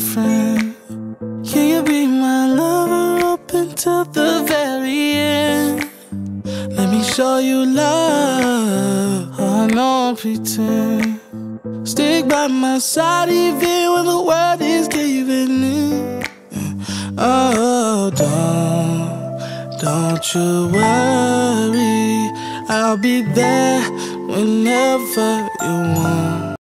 friend? Can you be my lover up until the very end? Let me show you love. Oh, no pretend. Stick by my side even when the world is giving in. Oh, don't you worry, I'll be there whenever you want.